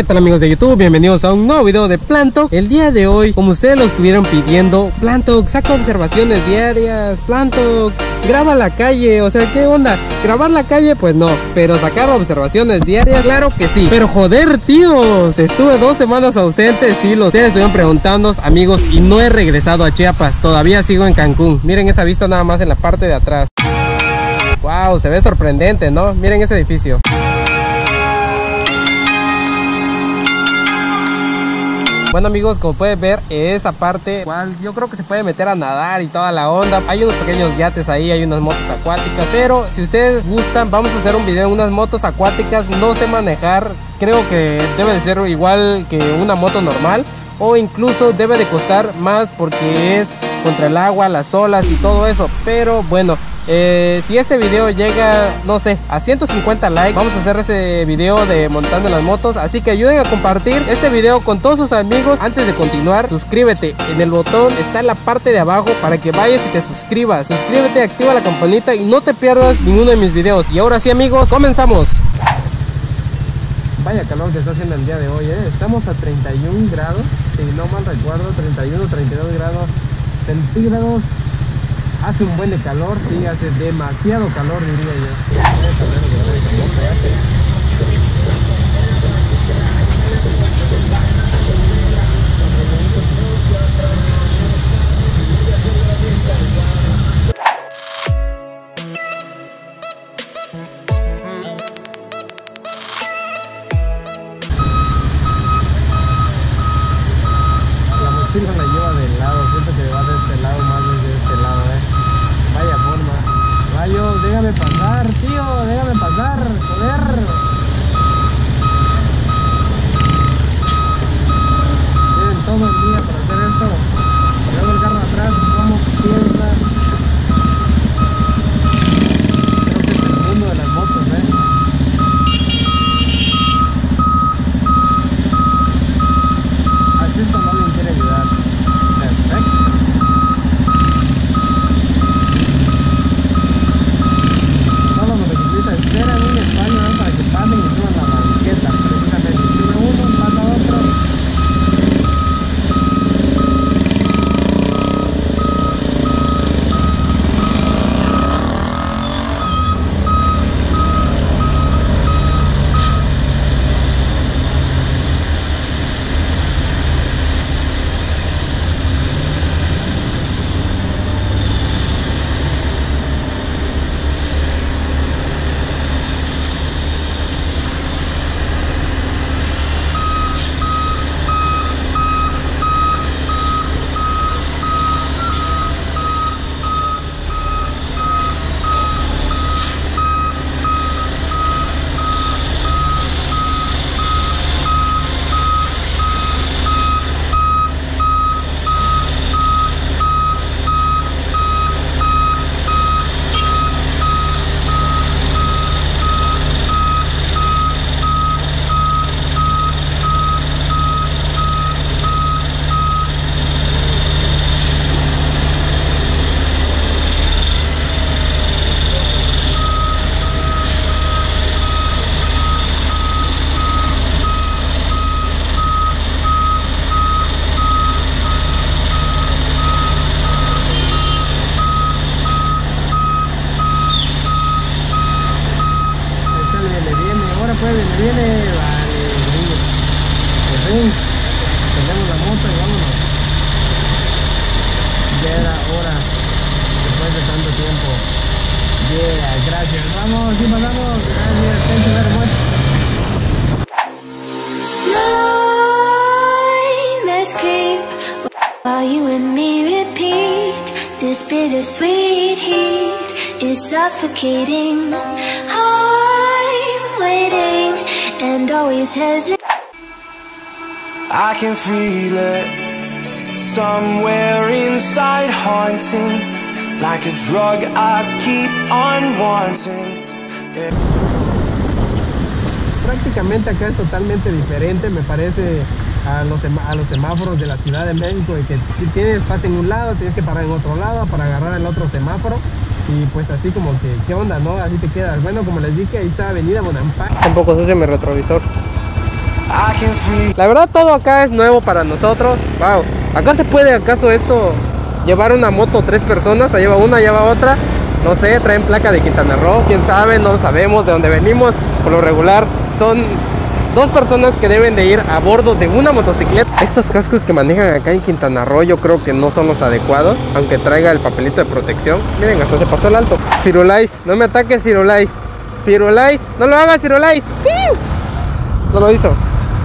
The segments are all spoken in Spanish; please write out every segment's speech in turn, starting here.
tal amigos de YouTube? Bienvenidos a un nuevo video de Plantok. El día de hoy, como ustedes lo estuvieron pidiendo, Plantok, saca observaciones diarias. Plantok, graba la calle. O sea, ¿qué onda? ¿Grabar la calle? Pues no, pero sacar observaciones diarias, claro que sí. Pero joder, tíos, estuve 2 semanas ausente. Sí, ustedes estuvieron preguntando, amigos, y no he regresado a Chiapas. Todavía sigo en Cancún. Miren esa vista nada más en la parte de atrás. Wow, se ve sorprendente, ¿no? Miren ese edificio. Bueno amigos, como pueden ver, esa parte igual yo creo que se puede meter a nadar y toda la onda. Hay unos pequeños yates ahí, hay unas motos acuáticas. Pero si ustedes gustan, vamos a hacer un video en unas motos acuáticas. No sé manejar, creo que debe de ser igual que una moto normal, o incluso debe de costar más porque es contra el agua, las olas y todo eso. Pero bueno, si este video llega, no sé, a 150 likes, vamos a hacer ese video de montando las motos. Así que ayuden a compartir este video con todos sus amigos. Antes de continuar, suscríbete, en el botón está en la parte de abajo para que vayas y te suscribas. Suscríbete, activa la campanita y no te pierdas ninguno de mis videos. Y ahora sí amigos, comenzamos. Vaya calor que está haciendo el día de hoy, Estamos a 31 grados, si no mal recuerdo, 31, 32 grados centígrados. Hace un buen de calor, sí, hace demasiado calor, diría yo. La mochila la lleva del lado, siento que va de este lado más de este lado, Vaya forma. Rayo, déjame pasar, tío, déjame pasar, joder. Tienen todo el día para hacer esto. Luego el carro atrás, como piensa. Creo que es el mundo de las motos, Así esto no le quiere ayudar. Perfecto. Esperan un espacio para que pasen y suban la banqueta. Precisamente, sube uno, pasa otro. Viene, vale, en fin, tenemos la moto y vámonos. Ya era hora, después de tanto tiempo. Yeah, gracias, vamos, sí pasamos, gracias, thank you very much. Nightmares creep while you and me repeat. This bittersweet heat is suffocating. I'm waiting and always hesitate. I can feel it somewhere inside, haunting like a drug I keep on wanting. Prácticamente acá es totalmente diferente, me parece, a los semáforos de la Ciudad de México, de que si tienes pase en un lado, tienes que parar en otro lado para agarrar el otro semáforo. Y pues así como que, ¿qué onda, no? Así te quedas. Bueno, como les dije, ahí está Avenida Bonampak. Un poco sucio mi retrovisor. I can feel. La verdad todo acá es nuevo para nosotros. Wow. Acá se puede acaso esto llevar una moto 3 personas, allá va una, allá va otra. No sé, traen placa de Quintana Roo, quién sabe, no lo sabemos de dónde venimos. Por lo regular son 2 personas que deben de ir a bordo de una motocicleta. Estos cascos que manejan acá en Quintana Roo yo creo que no son los adecuados, aunque traiga el papelito de protección. Miren, hasta se pasó el alto. Firulais, no me ataques, Firulais. Firulais, no lo hagas, Firulais. No lo hizo.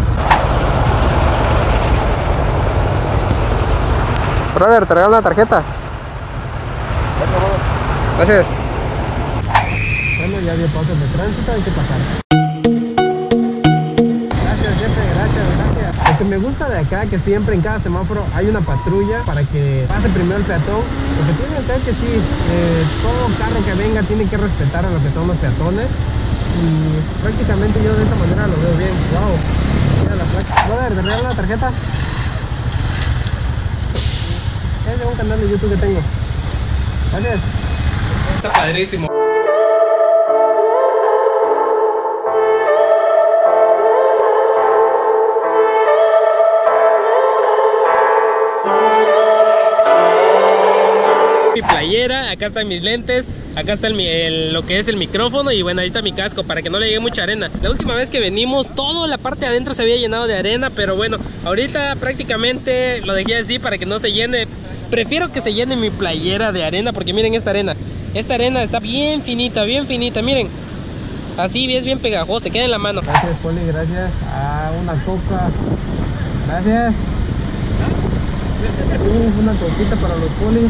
Brother, te regalo una tarjeta. Gracias. Bueno, ya dio pasos de tránsito, hay que pasar. Gracias, jefe, gracias. Lo que me gusta de acá, que siempre en cada semáforo hay una patrulla para que pase primero el peatón. Porque tiene acá que sí, todo carro que venga tiene que respetar a lo que son los peatones. Y prácticamente yo de esta manera lo veo bien. Wow, mira la placa. Brother, ¿te regalo una tarjeta? Es de un canal de YouTube que tengo. Gracias. Está padrísimo. Mi playera, acá están mis lentes, acá está lo que es el micrófono y bueno, ahí está mi casco para que no le llegue mucha arena. La última vez que venimos, toda la parte de adentro se había llenado de arena, pero bueno, ahorita prácticamente lo dejé así para que no se llene. Prefiero que se llene mi playera de arena porque miren esta arena. Esta arena está bien finita, miren. Así es bien pegajosa, se queda en la mano. Gracias, Poli, gracias. Una coca. Gracias. Una coquita para los polis.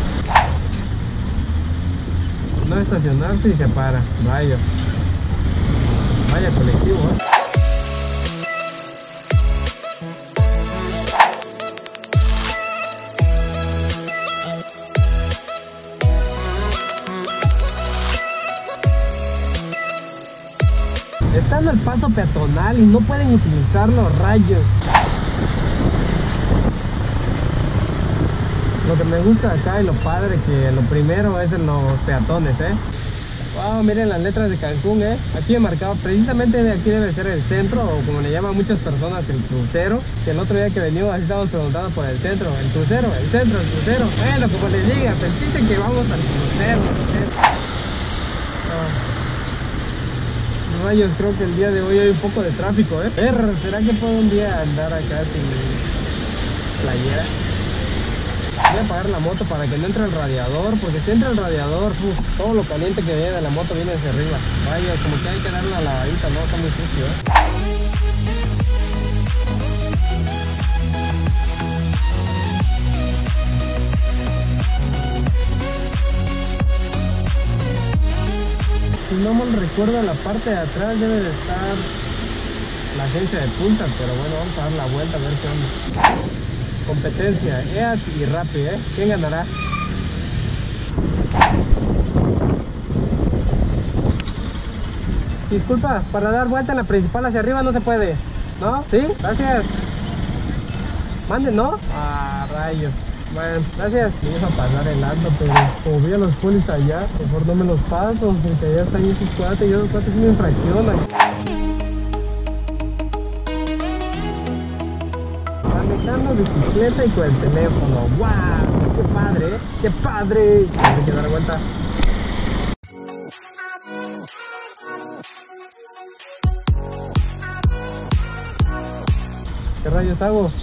No estacionarse y se para. Vaya colectivo, ¿eh? Están al paso peatonal y no pueden utilizar los rayos. Lo que me gusta de acá y lo padre que lo primero es en los peatones, Wow, miren las letras de Cancún, Aquí he marcado, precisamente de aquí debe ser el centro, o como le llaman muchas personas, el crucero. Que el otro día que venimos así estábamos preguntando por el centro, el crucero, el centro, el crucero. Bueno, como les diga, pensé que vamos al crucero. Rayos, creo que el día de hoy hay un poco de tráfico, ¿será que puedo un día andar acá sin playera? Voy a apagar la moto para que no entre el radiador, porque si entra el radiador, todo lo caliente que viene de la moto viene hacia arriba. Vaya, como que hay que darle una lavadita, ¿no? Está muy sucio, Si no mal recuerdo, en la parte de atrás debe de estar la agencia de Punta, pero bueno, vamos a dar la vuelta a ver qué onda. Competencia, EAT y Rappi, ¿Quién ganará? Disculpa, para dar vuelta en la principal hacia arriba no se puede, ¿no? ¿Sí? Gracias. Mande, ¿no? Rayos. Bueno, gracias. Me iba a pasar el alto, pero como vi a los polis allá, mejor no me los paso, porque allá están esos cuates y esos cuates me infraccionan. Manejando bicicleta y con el teléfono. ¡Wow! ¡Qué padre! ¡Qué padre! Hay que dar vuelta. ¿Qué rayos hago?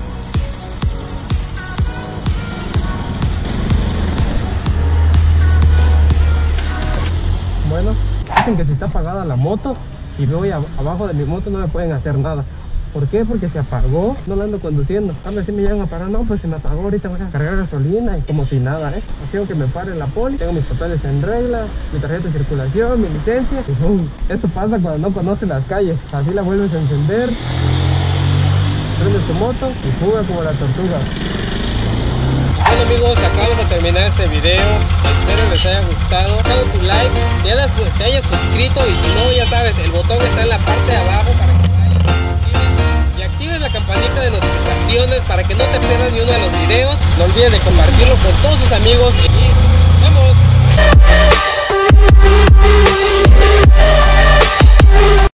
Bueno, dicen que si está apagada la moto y voy abajo de mi moto no me pueden hacer nada. ¿Por qué? Porque se apagó, no la ando conduciendo. A ver si me llegan a parar, no, pues se me apagó, ahorita voy a cargar gasolina y como si nada, Así que me pare la poli, tengo mis papeles en regla, mi tarjeta de circulación, mi licencia. Y eso pasa cuando no conoces las calles. Así la vuelves a encender, prendes tu moto y fuga como la tortuga. Bueno amigos, acabamos de terminar este video. Espero les haya gustado. Dale tu like, te hayas suscrito y si no, ya sabes, el botón está en la parte de abajo para que vayas y actives la campanita de notificaciones para que no te pierdas ni uno de los videos. No olvides de compartirlo con todos sus amigos y ¡vamos!